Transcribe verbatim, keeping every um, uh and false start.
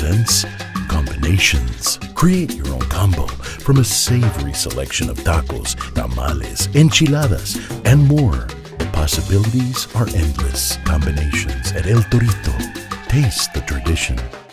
presents Combinations. Create your own combo from a savory selection of tacos, tamales, enchiladas, and more. The possibilities are endless. Combinations at El Torito. Taste the tradition.